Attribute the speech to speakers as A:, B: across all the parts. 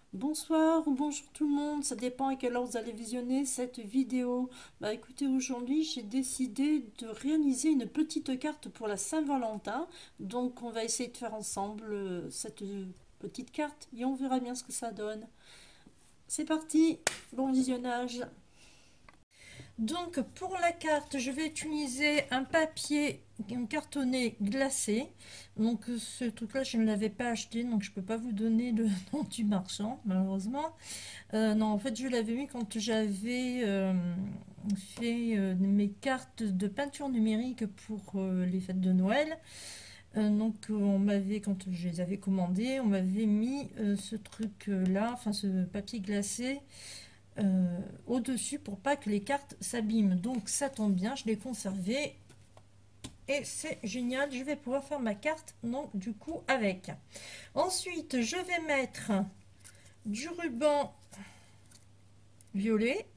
A: Bonsoir ou bonjour tout le monde, ça dépend à quelle heure vous allez visionner cette vidéo. Bah écoutez, aujourd'hui j'ai décidé de réaliser une petite carte pour la Saint-Valentin. Donc on va essayer de faire ensemble cette petite carte et on verra bien ce que ça donne. C'est parti, bon visionnage. Donc pour la carte, je vais utiliser un papier un cartonné glacé. Donc ce truc-là, je ne l'avais pas acheté, donc je ne peux pas vous donner le nom du marchand, malheureusement. Non, en fait, je l'avais mis quand j'avais fait mes cartes de peinture numérique pour les fêtes de Noël. Donc on m'avait, quand je les avais commandées, on m'avait mis ce truc-là, enfin ce papier glacé au-dessus pour pas que les cartes s'abîment. Donc ça tombe bien, je l'ai conservé et c'est génial. Je vais pouvoir faire ma carte donc du coup avec. Ensuite, je vais mettre du ruban violet,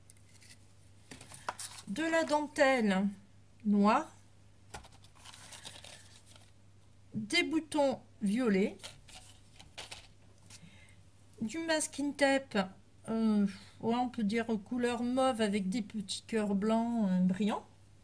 A: de la dentelle noire, des boutons violets, du masking tape, ouais, on peut dire couleur mauve avec des petits cœurs blancs brillants.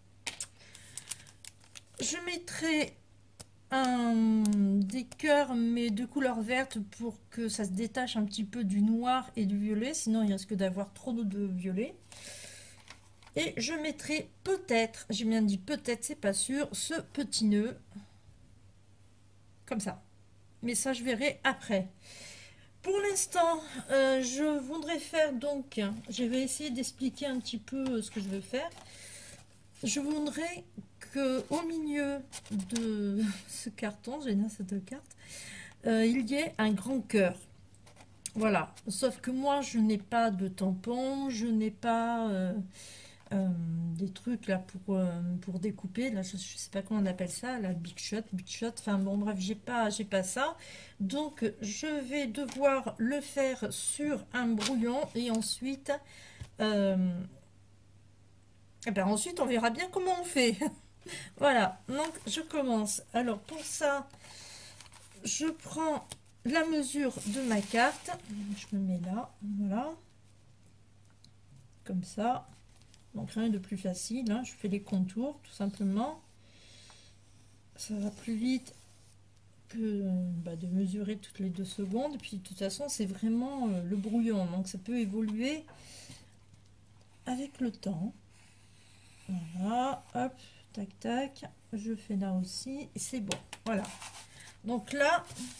A: Je mettrai des cœurs mais de couleur verte pour que ça se détache un petit peu du noir et du violet, sinon il risque d'avoir trop de violet. Et je mettrai peut-être, j'ai bien dit peut-être, c'est pas sûr, ce petit nœud comme ça, mais ça je verrai après. Pour l'instant, je voudrais faire donc, je vais essayer d'expliquer un petit peu ce que je veux faire. Je voudrais que au milieu de ce carton, j'ai bien ces deux cartes, il y ait un grand cœur. Voilà, sauf que moi je n'ai pas de tampon, je n'ai pas des trucs là pour découper, là je sais pas comment on appelle ça, la big shot, enfin bon bref, j'ai pas ça. Donc je vais devoir le faire sur un brouillon et ensuite, euh, et ben ensuite on verra bien comment on fait. Voilà, donc je commence. Alors pour ça, je prends la mesure de ma carte, je me mets là, voilà, comme ça. Donc rien de plus facile, hein. Je fais les contours tout simplement. Ça va plus vite que de mesurer toutes les 2 secondes. Et puis de toute façon, c'est vraiment le brouillon, donc ça peut évoluer avec le temps. Voilà, hop, tac tac. Je fais là aussi, et c'est bon. Voilà. Donc là,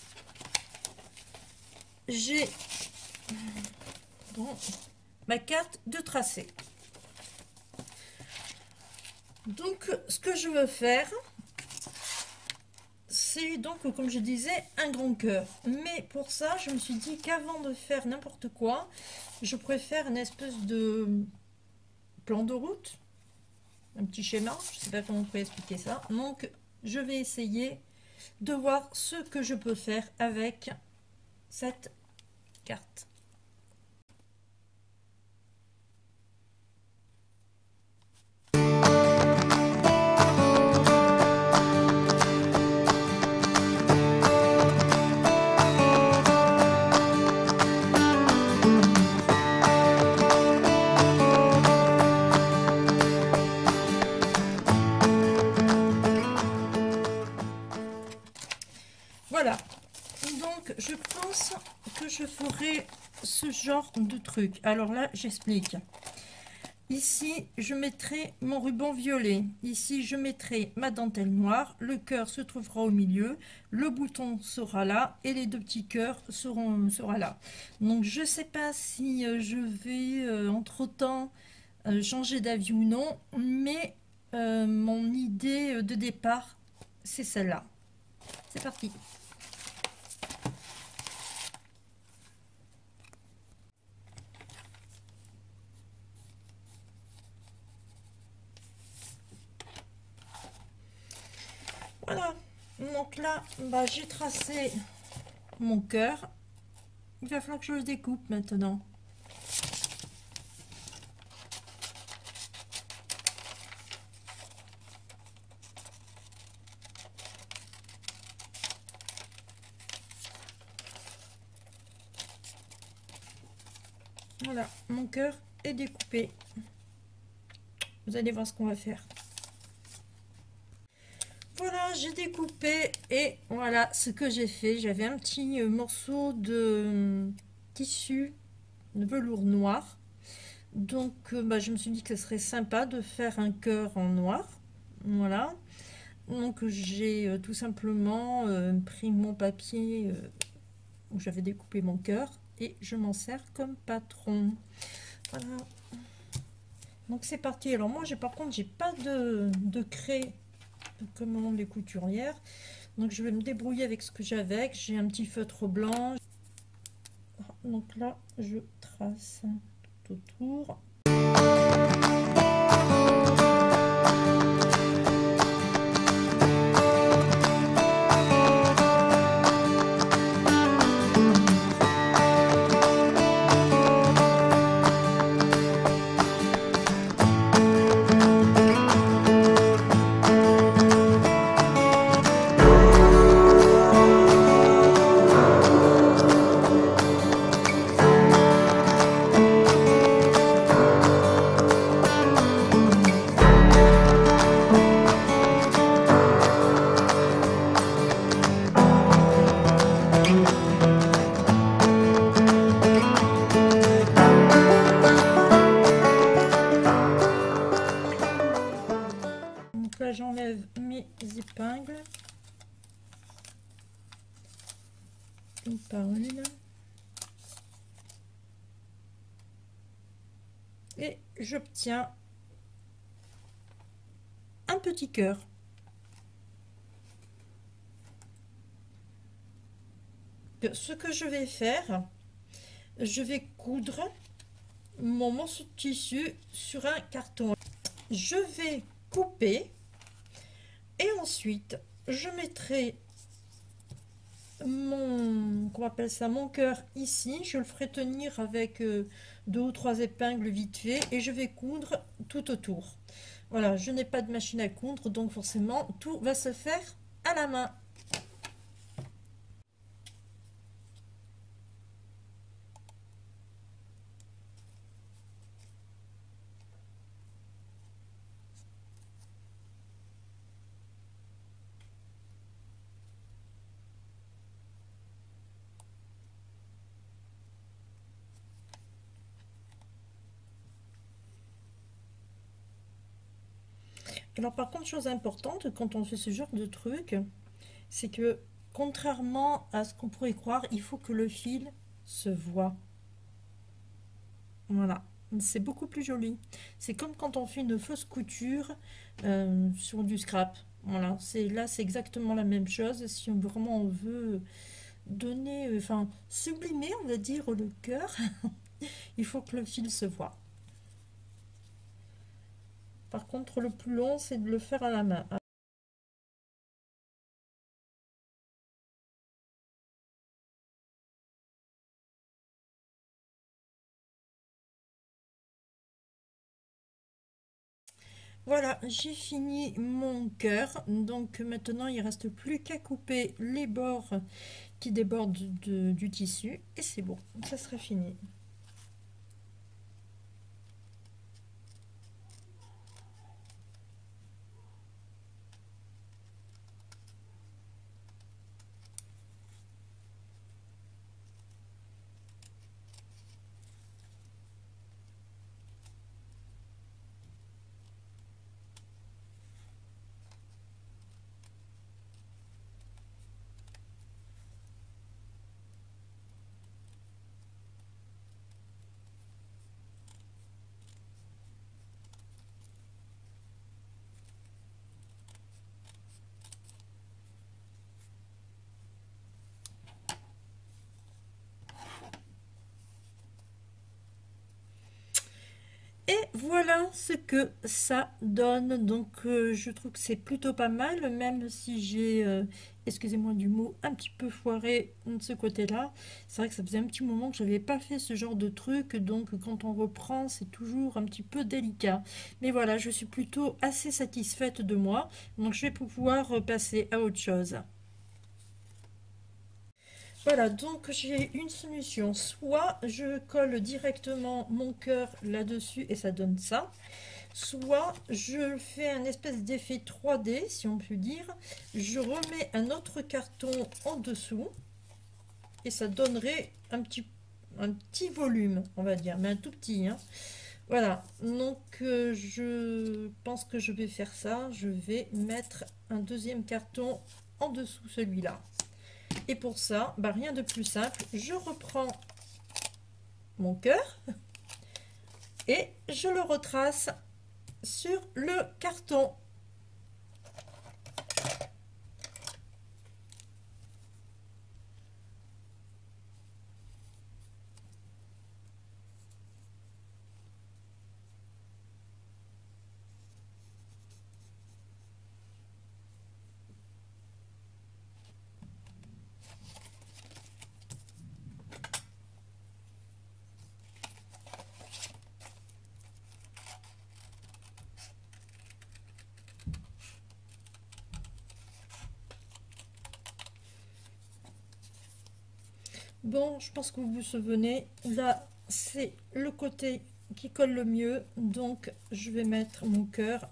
A: j'ai donc ma carte de tracé. Donc ce que je veux faire, c'est donc, comme je disais, un grand cœur. Mais pour ça, je me suis dit qu'avant de faire n'importe quoi, je préfère une espèce de plan de route, un petit schéma, je ne sais pas comment on peut expliquer ça. Donc je vais essayer de voir ce que je peux faire avec cette carte. Voilà, donc je pense que je ferai ce genre de truc. Alors là, j'explique. Ici, je mettrai mon ruban violet. Ici, je mettrai ma dentelle noire. Le cœur se trouvera au milieu. Le bouton sera là. Et les deux petits cœurs sera là. Donc, je ne sais pas si je vais, entre-temps, changer d'avis ou non. Mais mon idée de départ, c'est celle-là. C'est parti. Voilà, donc là, j'ai tracé mon cœur. Il va falloir que je le découpe maintenant. Voilà, mon cœur est découpé. Vous allez voir ce qu'on va faire. Voilà, j'ai découpé et voilà ce que j'ai fait. J'avais un petit morceau de tissu de velours noir. Donc je me suis dit que ce serait sympa de faire un cœur en noir. Voilà. Donc j'ai tout simplement pris mon papier où j'avais découpé mon cœur et je m'en sers comme patron. Voilà. Donc c'est parti. Alors moi par contre j'ai pas de craie comme les couturières. Donc je vais me débrouiller avec ce que j'ai avec. J'ai un petit feutre blanc. Donc là je trace tout autour. J'enlève mes épingles une par une et j'obtiens un petit cœur. Ce que je vais faire, je vais coudre mon morceau de tissu sur un carton. Je vais couper et ensuite je mettrai mon, qu'on appelle ça, mon cœur ici. Je le ferai tenir avec 2 ou 3 épingles vite fait et je vais coudre tout autour. Voilà, je n'ai pas de machine à coudre, donc forcément tout va se faire à la main. Alors par contre, chose importante quand on fait ce genre de truc, c'est que contrairement à ce qu'on pourrait croire, il faut que le fil se voit. Voilà, c'est beaucoup plus joli. C'est comme quand on fait une fausse couture sur du scrap. Voilà, là c'est exactement la même chose. Si on, vraiment on veut donner, enfin sublimer, on va dire, le cœur, il faut que le fil se voit. Par contre, le plus long, c'est de le faire à la main. Voilà, j'ai fini mon cœur. Donc maintenant, il ne reste plus qu'à couper les bords qui débordent du tissu. Et c'est bon, ça sera fini. Et voilà ce que ça donne. Donc je trouve que c'est plutôt pas mal, même si j'ai, excusez-moi du mot, un petit peu foiré de ce côté-là. C'est vrai que ça faisait un petit moment que je n'avais pas fait ce genre de truc, donc quand on reprend, c'est toujours un petit peu délicat. Mais voilà, je suis plutôt assez satisfaite de moi, donc je vais pouvoir passer à autre chose. Voilà, donc j'ai une solution. Soit je colle directement mon cœur là-dessus et ça donne ça. Soit je fais un espèce d'effet 3D, si on peut dire. Je remets un autre carton en dessous et ça donnerait un petit volume, on va dire, mais un tout petit, hein. Voilà, donc je pense que je vais faire ça. Je vais mettre un deuxième carton en dessous celui-là. Et pour ça, bah, rien de plus simple. Je reprends mon cœur et je le retrace sur le carton. Bon, je pense que vous vous souvenez, là, c'est le côté qui colle le mieux. Donc, je vais mettre mon cœur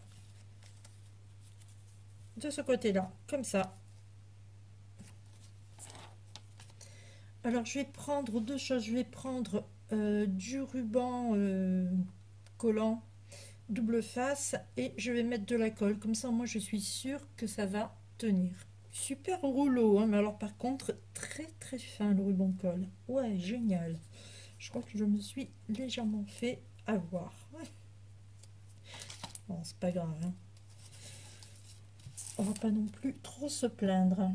A: de ce côté-là, comme ça. Alors, je vais prendre deux choses. Je vais prendre du ruban collant double face et je vais mettre de la colle. Comme ça, moi, je suis sûre que ça va tenir. Super rouleau, hein, mais alors par contre, très très fin le ruban colle. Ouais, génial. Je crois que je me suis légèrement fait avoir. Ouais. Bon, c'est pas grave, hein. On va pas non plus trop se plaindre.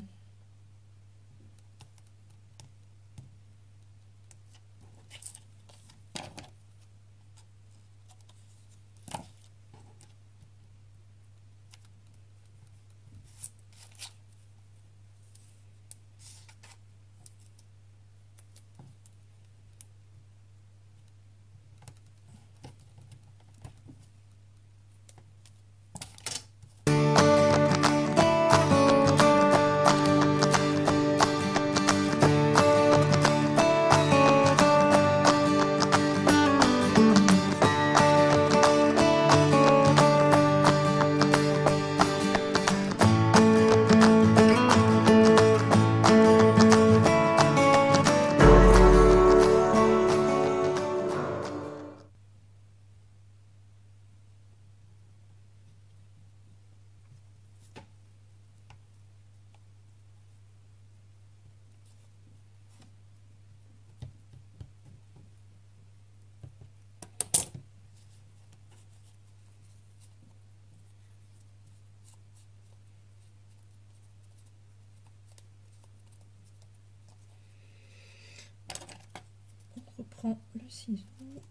A: On reprend le ciseau.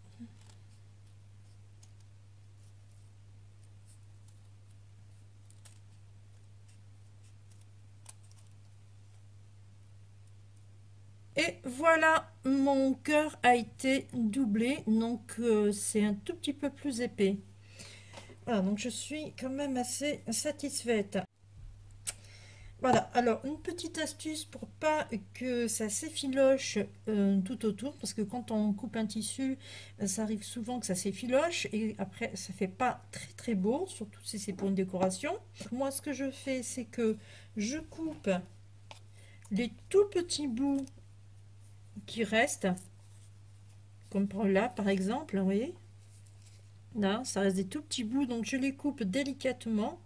A: Et voilà, mon cœur a été doublé, donc c'est un tout petit peu plus épais. Voilà, donc je suis quand même assez satisfaite. Voilà, alors une petite astuce pour pas que ça s'effiloche tout autour, parce que quand on coupe un tissu, ça arrive souvent que ça s'effiloche et après ça fait pas très très beau, surtout si c'est pour une décoration. Moi ce que je fais, c'est que je coupe les tout petits bouts qui restent, comme là par exemple, vous voyez, là ça reste des tout petits bouts, donc je les coupe délicatement,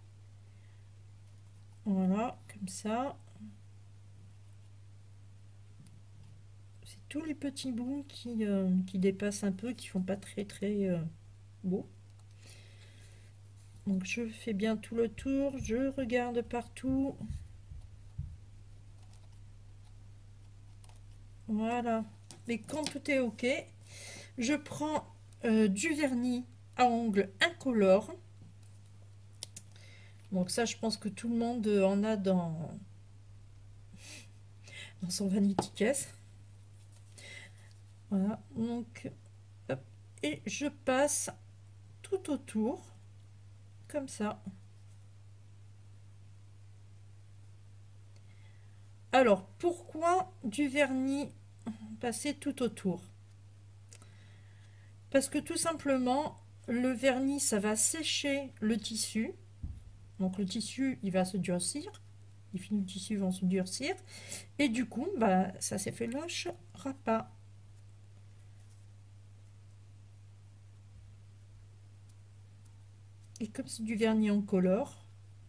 A: voilà, comme ça. C'est tous les petits bouts qui dépassent un peu, qui font pas très très beau. Donc je fais bien tout le tour, je regarde partout. Voilà. Et quand tout est ok, je prends du vernis à ongles incolore. Donc ça, je pense que tout le monde en a dans son vanity case. Voilà, donc hop, et je passe tout autour, comme ça. Alors, pourquoi du vernis passer tout autour? Parce que tout simplement, le vernis, ça va sécher le tissu. Donc le tissu, il va se durcir. Les fils du tissu vont se durcir. Et du coup, bah, ça s'effleuchera pas. Et comme c'est du vernis en colore,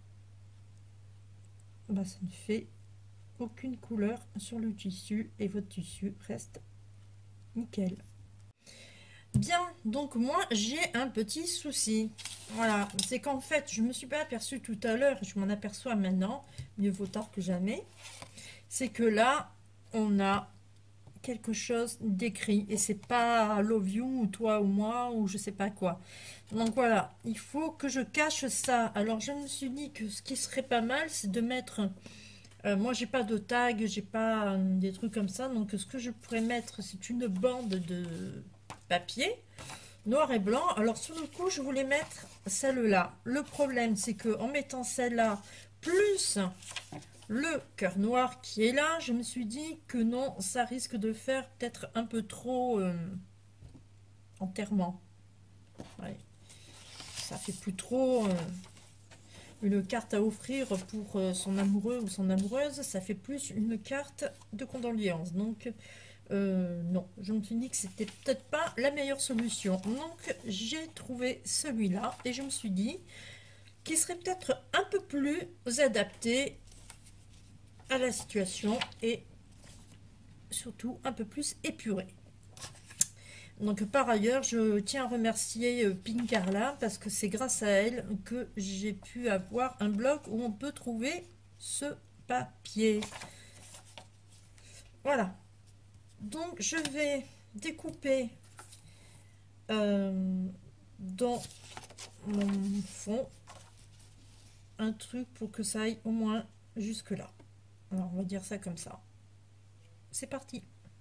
A: bah, ça ne fait aucune couleur sur le tissu. Et votre tissu reste nickel. Bien, donc moi j'ai un petit souci. Voilà, c'est qu'en fait je me suis pas aperçue tout à l'heure, je m'en aperçois maintenant, mieux vaut tard que jamais. C'est que là on a quelque chose d'écrit et c'est pas love you ou toi ou moi ou je sais pas quoi. Donc voilà, il faut que je cache ça. Alors je me suis dit que ce qui serait pas mal c'est de mettre. Moi j'ai pas de tag, j'ai pas des trucs comme ça, donc ce que je pourrais mettre c'est une bande de papier noir et blanc. Alors sur le coup je voulais mettre celle-là. Le problème c'est que en mettant celle-là plus le cœur noir qui est là, je me suis dit que non, ça risque de faire peut-être un peu trop enterrement. Ouais. Ça fait plus trop une carte à offrir pour son amoureux ou son amoureuse, ça fait plus une carte de condoléances. Donc non, je me suis dit que c'était peut-être pas la meilleure solution. Donc j'ai trouvé celui-là et je me suis dit qu'il serait peut-être un peu plus adapté à la situation et surtout un peu plus épuré. Donc par ailleurs, je tiens à remercier Pink Carla parce que c'est grâce à elle que j'ai pu avoir un blog où on peut trouver ce papier. Voilà. Donc je vais découper dans mon fond un truc pour que ça aille au moins jusque là. Alors on va dire ça comme ça. C'est parti.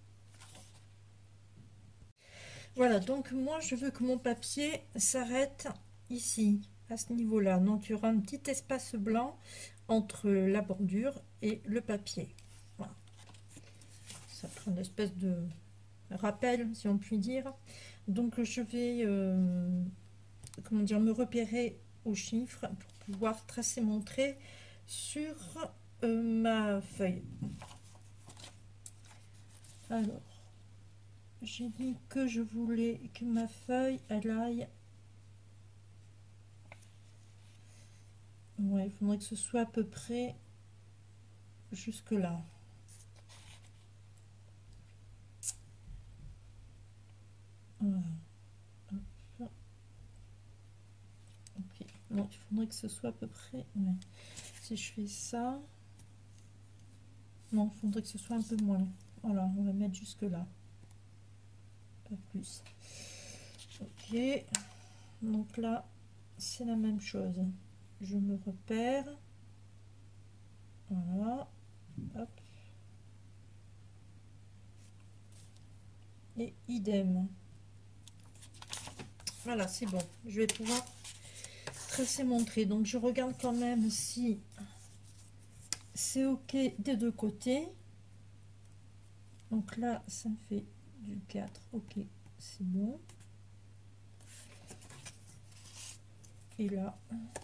A: Voilà, donc moi je veux que mon papier s'arrête ici, à ce niveau-là. Donc il y aura un petit espace blanc entre la bordure et le papier. Voilà. Ça fera une espèce de rappel, si on peut dire. Donc je vais comment dire, me repérer aux chiffres pour pouvoir tracer mon trait sur ma feuille. Alors, j'ai dit que je voulais que ma feuille elle aille. Ouais, il faudrait que ce soit à peu près jusque là. Voilà. Ok. Non, il faudrait que ce soit à peu près. Ouais. Si je fais ça. Non, il faudrait que ce soit un peu moins. Voilà, on va mettre jusque là. Pas plus. Ok. Donc là, c'est la même chose. Je me repère. Voilà. Hop. Et idem. Voilà, c'est bon. Je vais pouvoir tracer mon trait. Donc je regarde quand même si c'est ok des deux côtés. Donc là, ça me fait du 4. Ok, c'est bon. Et là,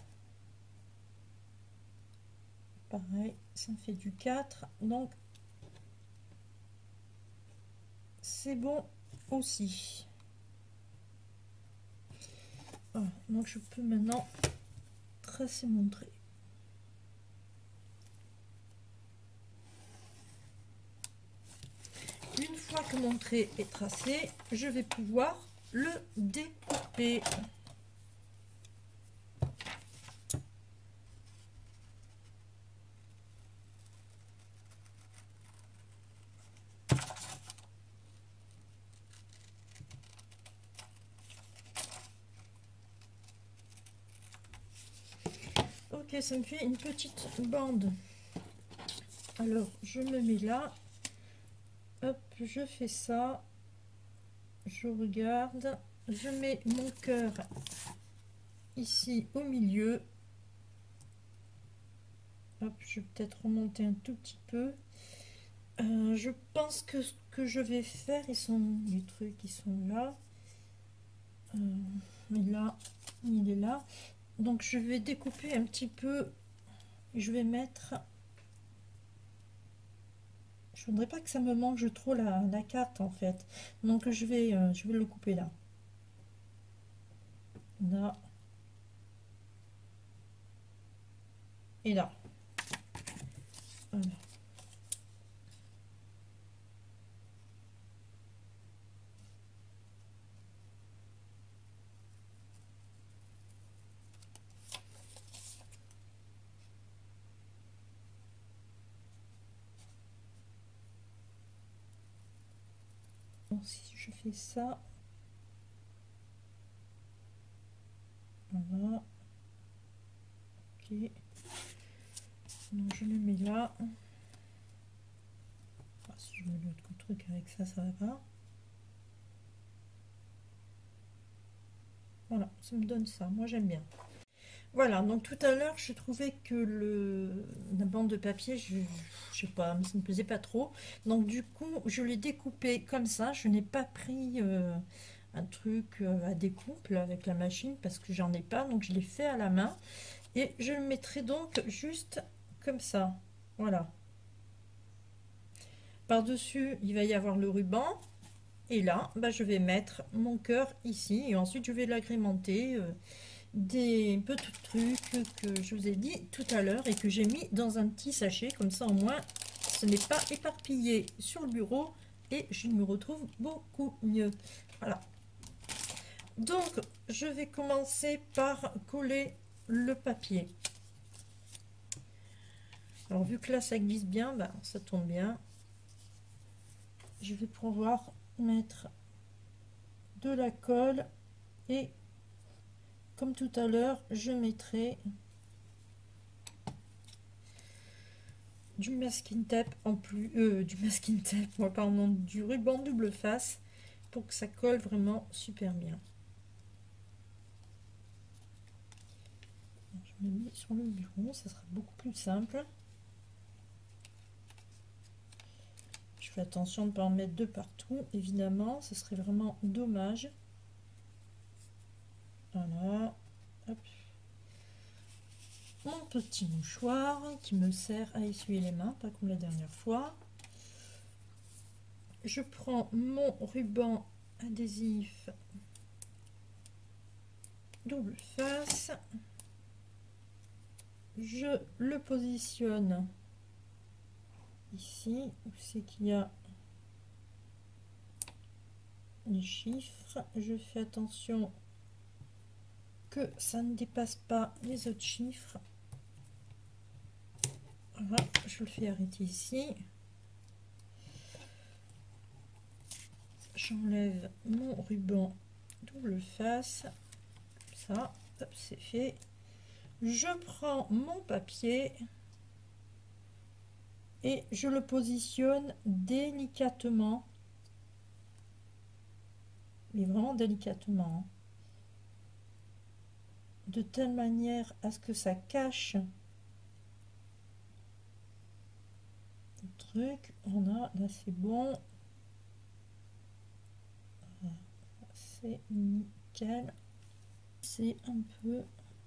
A: pareil, ça me fait du 4. Donc, c'est bon aussi. Voilà, donc je peux maintenant tracer mon trait. Une fois que mon trait est tracé, je vais pouvoir le découper. Ok, ça me fait une petite bande. Alors, je me mets là. Hop, je fais ça. Je regarde. Je mets mon cœur ici au milieu. Hop, je vais peut-être remonter un tout petit peu. Je pense que ce que je vais faire, ils sont les trucs, ils sont là. Et là, il est là. Donc je vais découper un petit peu. Je vais mettre. Je voudrais pas que ça me mange trop la carte en fait. Donc je vais le couper là. Là. Et là. Voilà. Bon, si je fais ça. Voilà. Ok. Donc je le mets là. Ah, si je mets l'autre truc avec ça, ça va pas. Voilà, ça me donne ça. Moi j'aime bien. Voilà, donc tout à l'heure, je trouvais que la bande de papier, je sais pas, ça me plaisait pas trop. Donc du coup, je l'ai découpé comme ça. Je n'ai pas pris un truc à découpe là, avec la machine parce que j'en ai pas. Donc je l'ai fait à la main. Et je le mettrai donc juste comme ça. Voilà. Par-dessus, il va y avoir le ruban. Et là, bah, je vais mettre mon cœur ici. Et ensuite, je vais l'agrémenter. Des petits trucs que je vous ai dit tout à l'heure et que j'ai mis dans un petit sachet, comme ça au moins ce n'est pas éparpillé sur le bureau et je me retrouve beaucoup mieux. Voilà, donc je vais commencer par coller le papier. Alors vu que là ça glisse bien, ben, ça tombe bien, je vais pouvoir mettre de la colle et comme tout à l'heure je mettrai du masking tape en plus du masking tape, moi pardon, du ruban double face pour que ça colle vraiment super bien. Je me mets sur le bureau, ça sera beaucoup plus simple. Je fais attention de ne pas en mettre de partout, évidemment, ce serait vraiment dommage. Voilà. Hop. Mon petit mouchoir qui me sert à essuyer les mains, pas comme la dernière fois. Je prends mon ruban adhésif double face. Je le positionne ici où c'est qu'il y a les chiffres. Je fais attention que ça ne dépasse pas les autres chiffres. Voilà, je le fais arrêter ici. J'enlève mon ruban double face. Ça, c'est fait. Je prends mon papier et je le positionne délicatement, mais vraiment délicatement, de telle manière à ce que ça cache le truc. On a là, c'est bon, c'est nickel. C'est un peu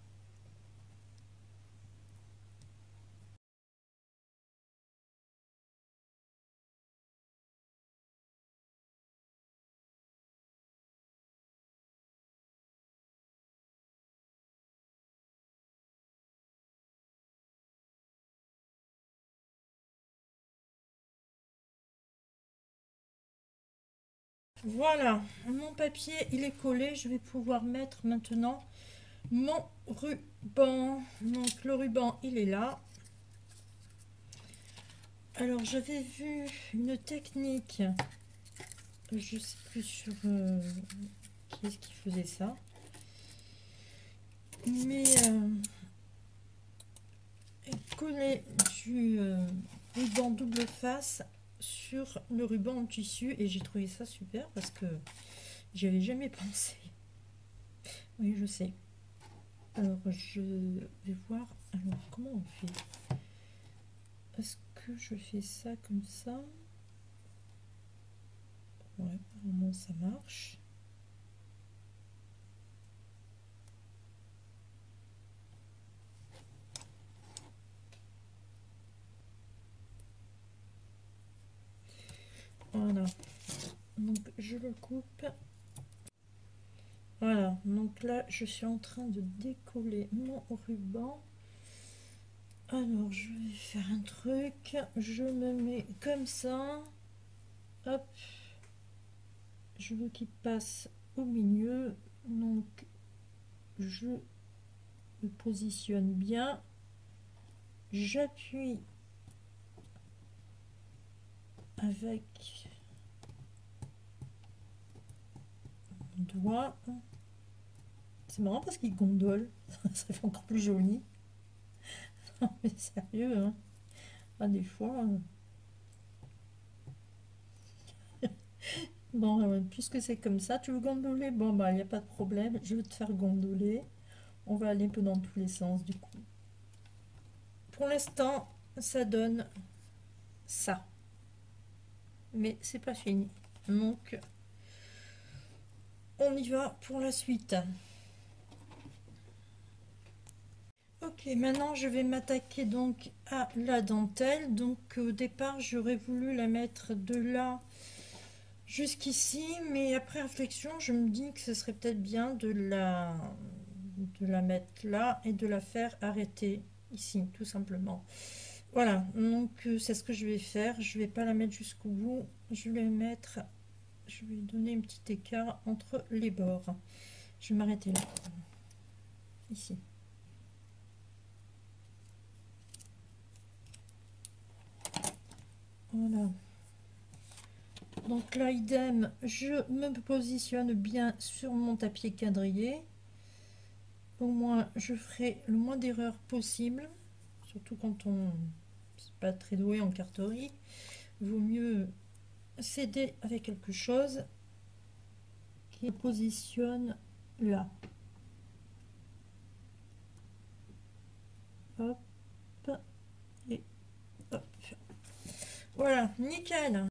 A: voilà, mon papier il est collé. Je vais pouvoir mettre maintenant mon ruban. Donc le ruban il est là. Alors j'avais vu une technique, je sais plus sur qui est-ce qui faisait ça, mais coller du ruban double face sur le ruban en tissu et j'ai trouvé ça super parce que j'y avais jamais pensé. Oui, je sais. Alors je vais voir. Alors comment on fait? est-ce que je fais ça comme ça? Ouais, apparemment ça marche. Voilà, donc je le coupe. Voilà, donc là je suis en train de décoller mon ruban. Alors je vais faire un truc, je me mets comme ça, hop, je veux qu'il passe au milieu, donc je le positionne bien, j'appuie avec mon doigt. C'est marrant parce qu'il gondole, ça fait encore plus joli. Non mais sérieux, hein. Ah, des fois. Bon, puisque c'est comme ça, tu veux gondoler? Bon, bah, il n'y a pas de problème, je vais te faire gondoler. On va aller un peu dans tous les sens du coup. Pour l'instant, ça donne ça. Mais c'est pas fini. Donc, on y va pour la suite. Ok, maintenant je vais m'attaquer donc à la dentelle. Donc au départ, j'aurais voulu la mettre de là jusqu'ici, mais après réflexion, je me dis que ce serait peut-être bien de la mettre là et de la faire arrêter ici, tout simplement. Voilà, donc c'est ce que je vais faire. Je vais pas la mettre jusqu'au bout. Je vais mettre, je vais donner un petit écart entre les bords. Je vais m'arrêter là, ici. Voilà. Donc là, idem, je me positionne bien sur mon tapis quadrillé. Au moins, je ferai le moins d'erreurs possible. Surtout quand on n'est pas très doué en carterie. Vaut mieux s'aider avec quelque chose qui positionne là. Hop. Et hop. Voilà, nickel.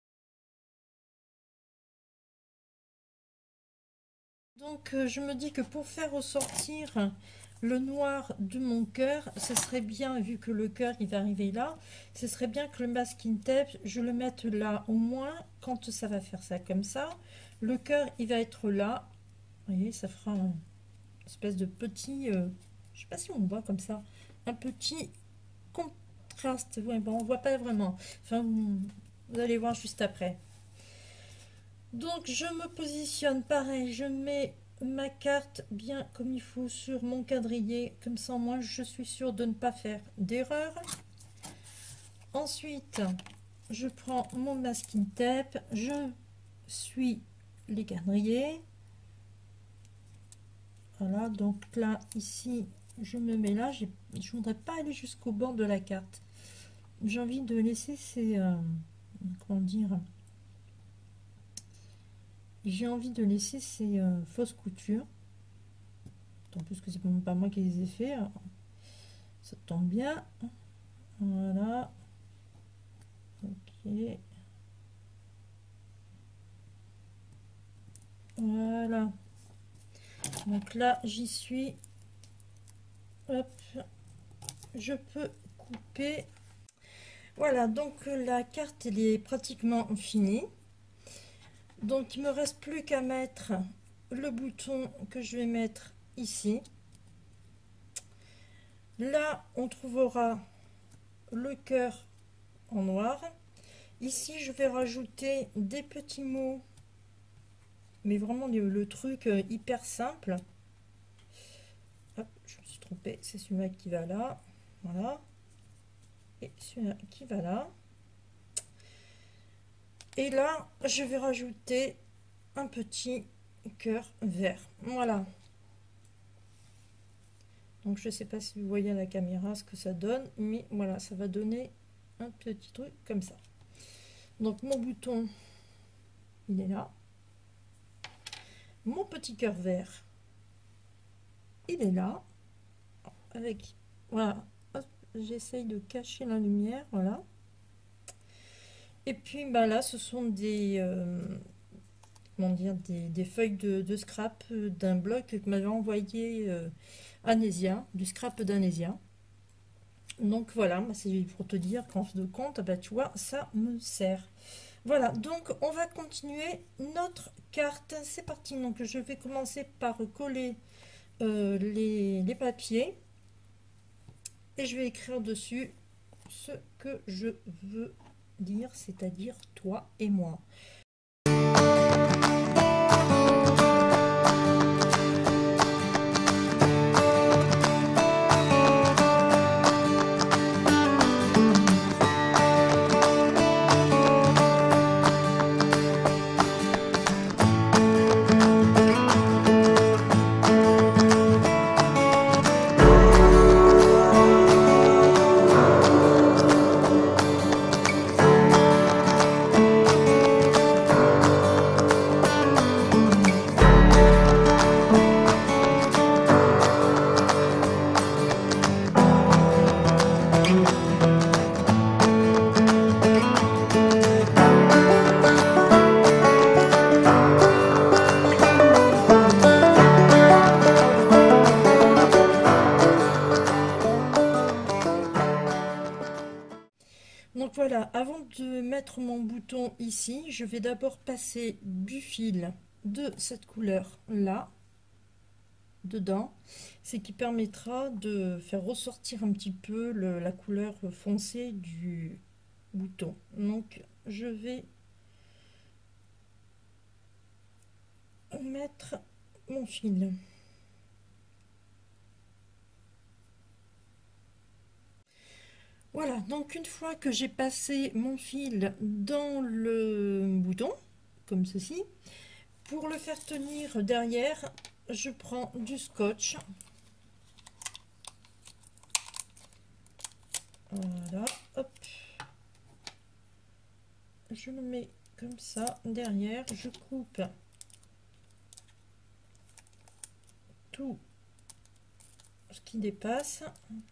A: Donc je me dis que pour faire ressortir le noir de mon cœur, ce serait bien, vu que le cœur il va arriver là, ce serait bien que le masking tape, je le mette là, au moins quand ça va faire ça comme ça, le cœur il va être là. Vous voyez, ça fera une espèce de petit, je sais pas si on voit comme ça, un petit contraste. Ouais, bon, on voit pas vraiment, enfin vous allez voir juste après. Donc je me positionne pareil, je mets ma carte bien comme il faut sur mon quadrillé, comme ça moi je suis sûre de ne pas faire d'erreur. Ensuite je prends mon masking tape, je suis les quadrillés. Voilà, donc là ici je me mets là, je ne voudrais pas aller jusqu'au bord de la carte. J'ai envie de laisser ces comment dire, j'ai envie de laisser ces fausses coutures. Tant plus que c'est pas moi qui les ai fait, ça tombe bien. Voilà, ok, voilà, donc là j'y suis. Hop, je peux couper. Voilà, donc la carte elle est pratiquement finie, donc il me reste plus qu'à mettre le bouton que je vais mettre ici. Là on trouvera le cœur en noir. Ici je vais rajouter des petits mots, mais vraiment le truc hyper simple. Hop, je me suis trompée, c'est celui-là qui va là, voilà, et celui-là qui va là. Et là je vais rajouter un petit cœur vert, voilà. Donc je sais pas si vous voyez à la caméra ce que ça donne, mais voilà, ça va donner un petit truc comme ça. Donc mon bouton il est là, mon petit cœur vert il est là, avec voilà, j'essaye de cacher la lumière, voilà. Et puis bah là, ce sont des, comment dire, des feuilles de scrap d'un bloc que m'avait envoyé Anésia, du scrap d'Anésia. Donc voilà, c'est pour te dire qu'en fin de compte, bah, tu vois, ça me sert. Voilà, donc on va continuer notre carte. C'est parti, donc je vais commencer par coller les papiers. Et je vais écrire dessus ce que je veux dire, c'est-à-dire toi et moi. Donc voilà, avant de mettre mon bouton ici, je vais d'abord passer du fil de cette couleur là dedans, ce qui permettra de faire ressortir un petit peu la couleur foncée du bouton. Donc je vais mettre mon fil. Voilà, donc une fois que j'ai passé mon fil dans le bouton, comme ceci, pour le faire tenir derrière, je prends du scotch. Voilà, hop. Je le mets comme ça derrière, je coupe tout ce qui dépasse.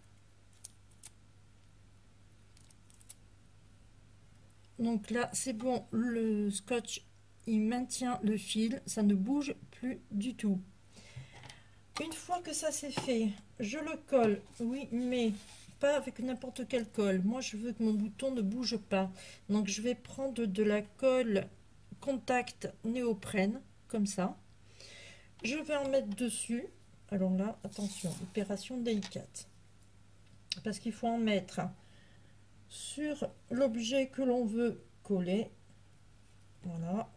A: Donc là, c'est bon, le scotch, il maintient le fil, ça ne bouge plus du tout. Une fois que ça c'est fait, je le colle, oui, mais pas avec n'importe quelle colle. Moi, je veux que mon bouton ne bouge pas. Donc, je vais prendre de la colle contact néoprène, comme ça. Je vais en mettre dessus. Alors là, attention, opération délicate. Parce qu'il faut en mettre sur l'objet que l'on veut coller. Voilà.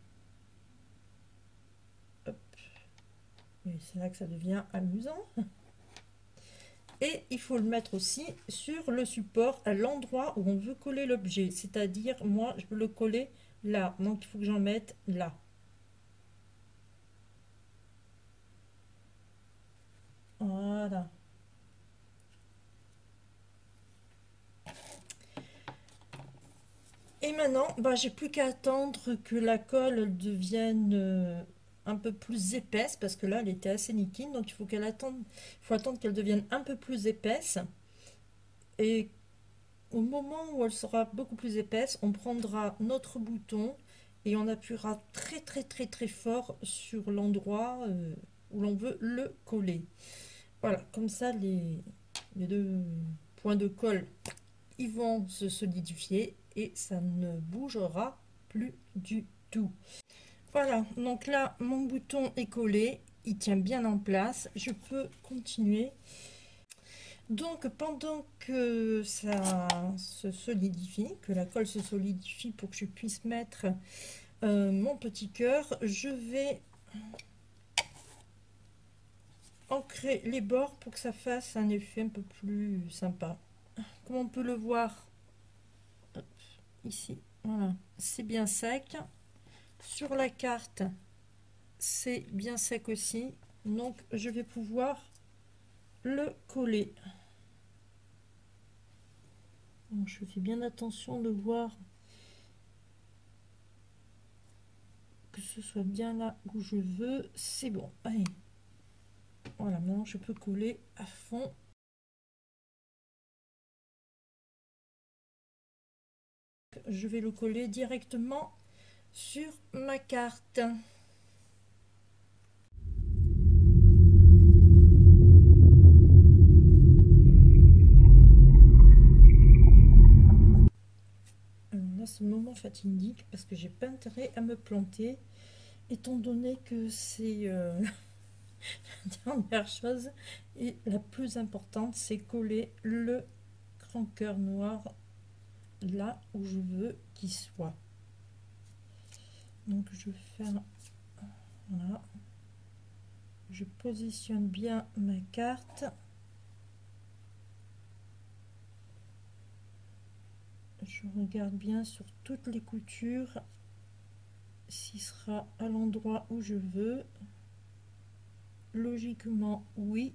A: C'est là que ça devient amusant. Et il faut le mettre aussi sur le support à l'endroit où on veut coller l'objet. C'est-à-dire, moi, je veux le coller là. Donc, il faut que j'en mette là. Voilà. Et maintenant, bah, j'ai plus qu'à attendre que la colle devienne un peu plus épaisse, parce que là, elle était assez liquide, donc il faut attendre qu'elle devienne un peu plus épaisse. Et au moment où elle sera beaucoup plus épaisse, on prendra notre bouton et on appuiera très très très très fort sur l'endroit où l'on veut le coller. Voilà, comme ça les deux points de colle ils vont se solidifier et ça ne bougera plus du tout. Voilà, donc là mon bouton est collé, il tient bien en place, je peux continuer. Donc pendant que ça se solidifie, que la colle se solidifie pour que je puisse mettre mon petit cœur, je vais ancrer les bords pour que ça fasse un effet un peu plus sympa. Comme on peut le voir ici, voilà, c'est bien sec. Sur la carte, c'est bien sec aussi, donc je vais pouvoir le coller. Donc, je fais bien attention de voir que ce soit bien là où je veux. C'est bon, allez. Voilà, maintenant je peux coller à fond. je vais le coller directement sur ma carte. Là, c'est le moment fatidique parce que j'ai pas intérêt à me planter, étant donné que c'est la dernière chose et la plus importante, c'est coller le grand cœur noir là où je veux qu'il soit. Donc je fais voilà, je positionne bien ma carte. Je regarde bien sur toutes les coutures s'il sera à l'endroit où je veux. Logiquement oui,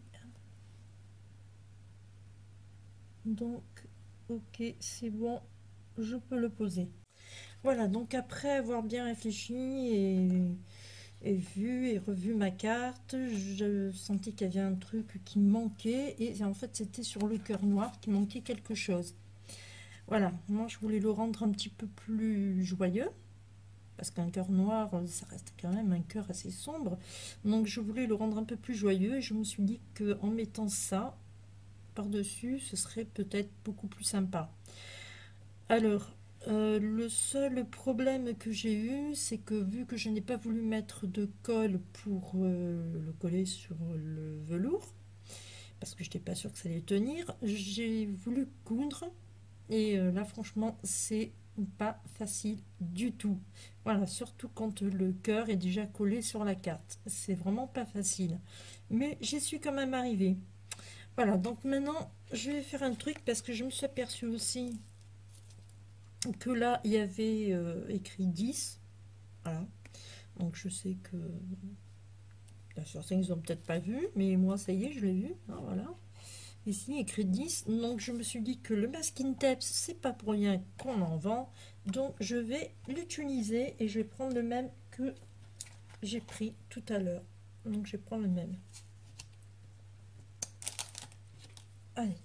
A: donc ok, c'est bon, je peux le poser. Voilà, donc après avoir bien réfléchi et vu et revu ma carte, je sentais qu'il y avait un truc qui me manquait, et en fait c'était sur le cœur noir qui manquait quelque chose. Voilà, moi je voulais le rendre un petit peu plus joyeux, parce qu'un cœur noir, ça reste quand même un cœur assez sombre. Donc je voulais le rendre un peu plus joyeux, et je me suis dit qu'en mettant ça par-dessus, ce serait peut-être beaucoup plus sympa. Alors, le seul problème que j'ai eu, c'est que vu que je n'ai pas voulu mettre de colle pour le coller sur le velours, parce que je n'étais pas sûre que ça allait tenir, j'ai voulu coudre, et là franchement c'est pas facile du tout. Voilà, surtout quand le cœur est déjà collé sur la carte, c'est vraiment pas facile, mais j'y suis quand même arrivée. Voilà, donc maintenant je vais faire un truc, parce que je me suis aperçue aussi que là il y avait écrit 10. Voilà, donc je sais que là sur ça ils ont peut-être pas vu, mais moi ça y est, je l'ai vu. Ah, voilà, ici écrit 10. Donc je me suis dit que le masking tape, c'est pas pour rien qu'on en vend, donc je vais l'utiliser, et je vais prendre le même que j'ai pris tout à l'heure. Donc je vais prendre le même. Allez,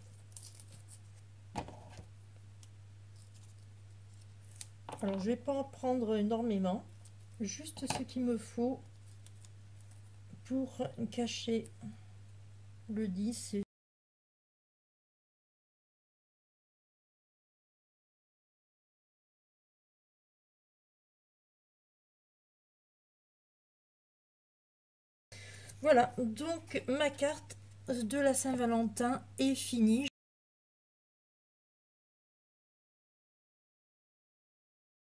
A: alors je vais pas en prendre énormément, juste ce qu'il me faut pour cacher le 10. Voilà, donc ma carte de la Saint-Valentin est finie.